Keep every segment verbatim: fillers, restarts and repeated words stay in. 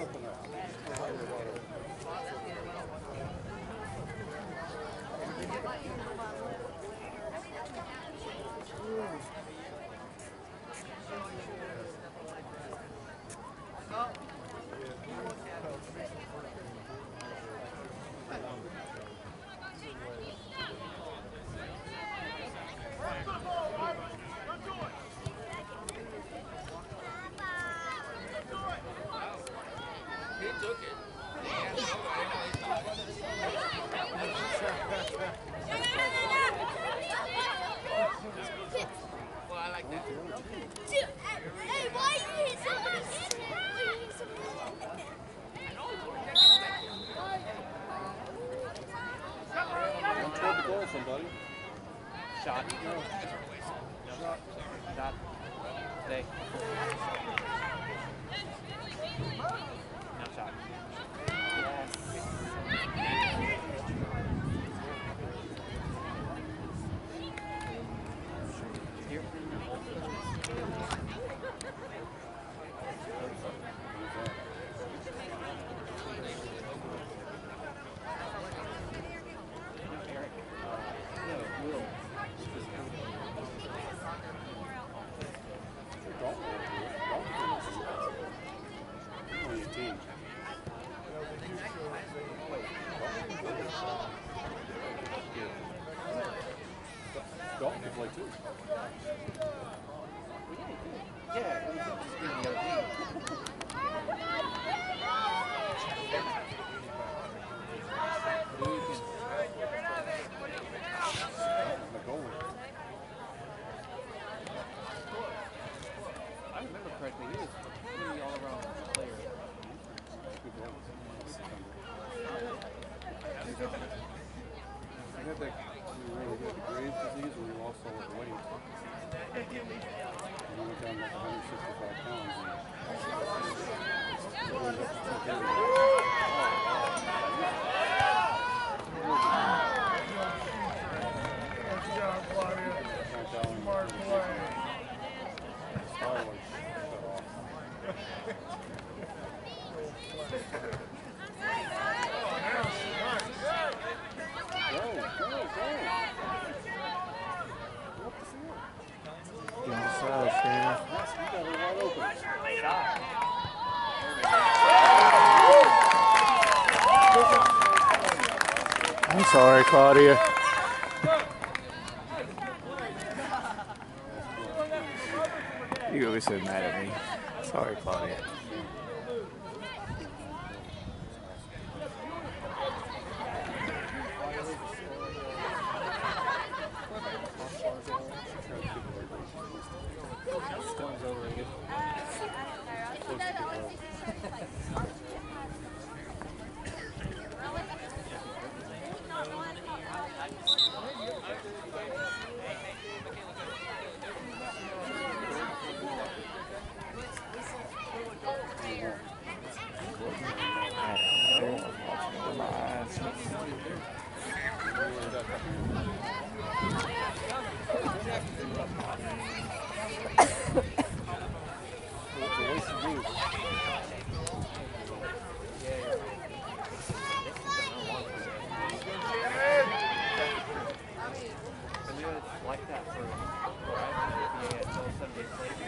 Somebody. Shot. No. Shot. Shot. Stay. Now shot. Yes. Here. Dalton can play too. Yeah, it was just being the other team. I remember correctly, he was really all around player. I got that really good Graves' disease when we lost all of the weight. And we went down like one hundred sixty-five pounds. Good job, Claudia. Smart play. I'm sorry, Claudia. You always so mad at me. Sorry, Claudia. Stone's overrated. Like that for yeah, until seven days later.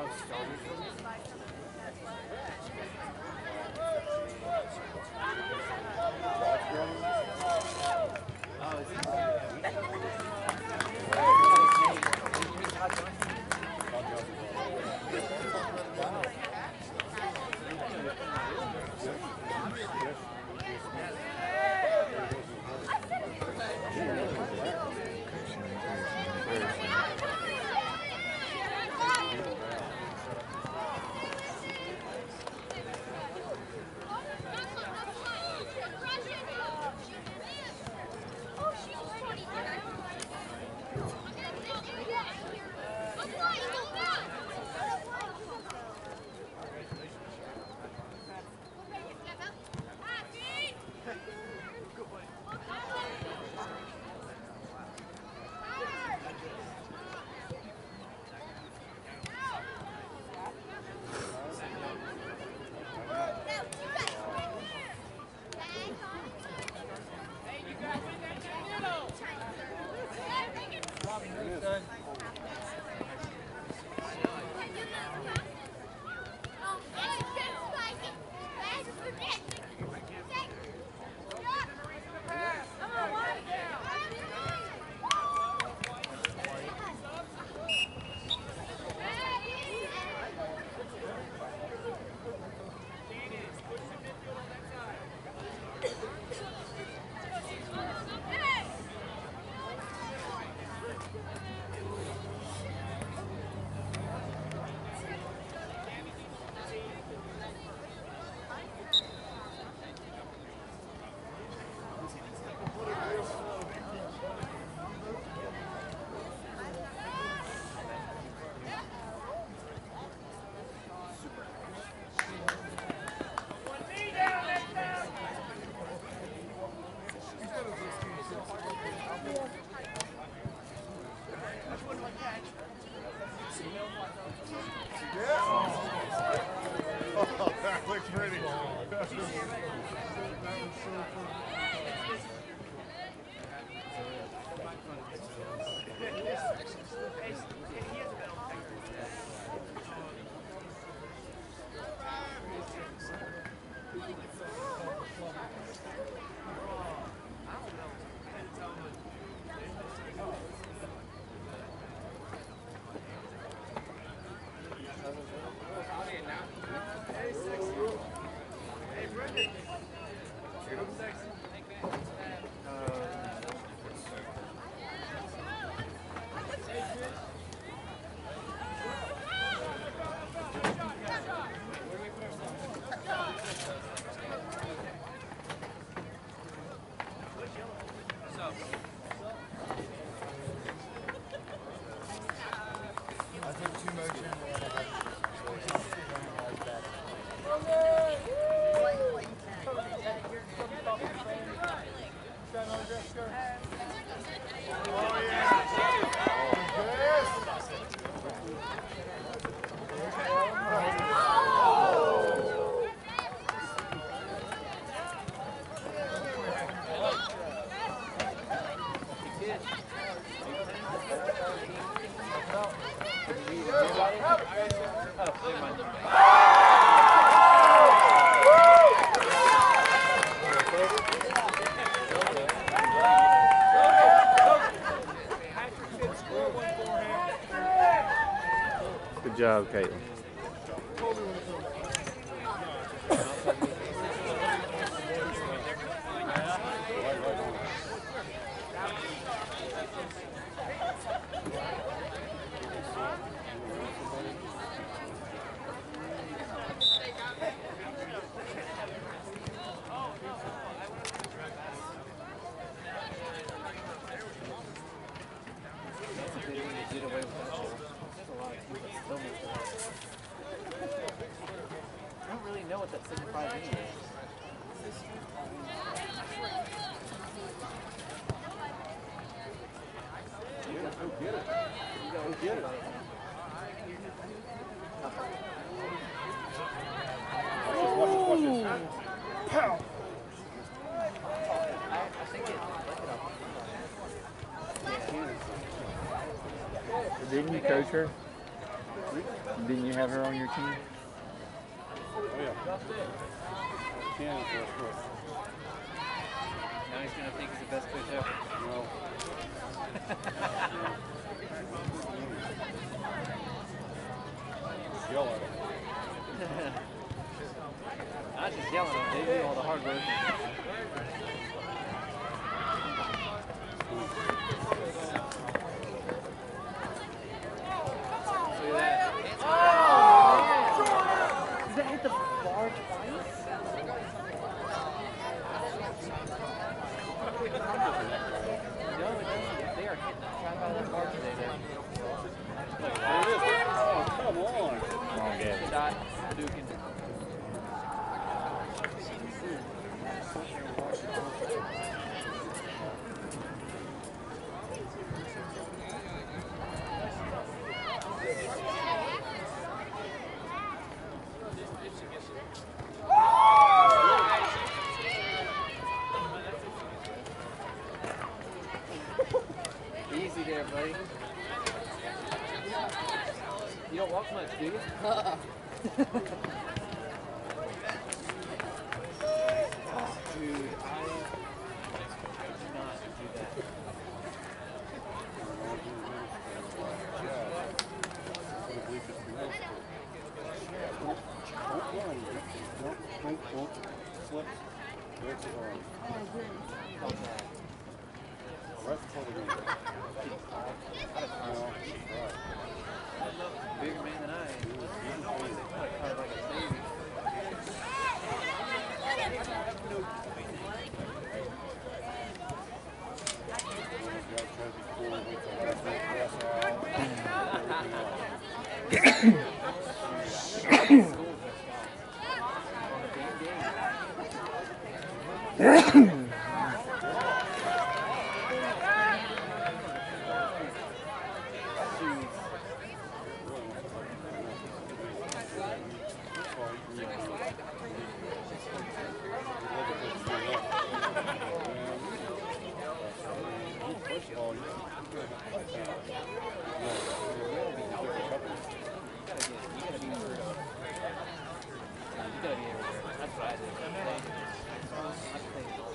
Good job, Caitlin. I don't really know what that signifies anyway. Go get it. Go get it. Pow! I think it. Didn't you coach her? Didn't you have her on your team? Oh yeah. Cannon for us, Chris. Now he's gonna think he's the best coach ever. No. Yell at him. Not just yelling at him, they do all the hard work. Look at that. Oh! Does that hit the bar twice? No, it doesn't. They are hitting the crap out of that bar today, though. There it is. Oh, come on. Come on, Gavin. Shot, Dukin. Easy there, buddy. You don't walk much, do you? Oh, dude, I do not do that. Don't run. Don't, don't, don't slip. There's his arm. Right before the game. No, right. Bigger man than I am. Like, kind of like a baby. You gotta be everywhere. That's what I do. I play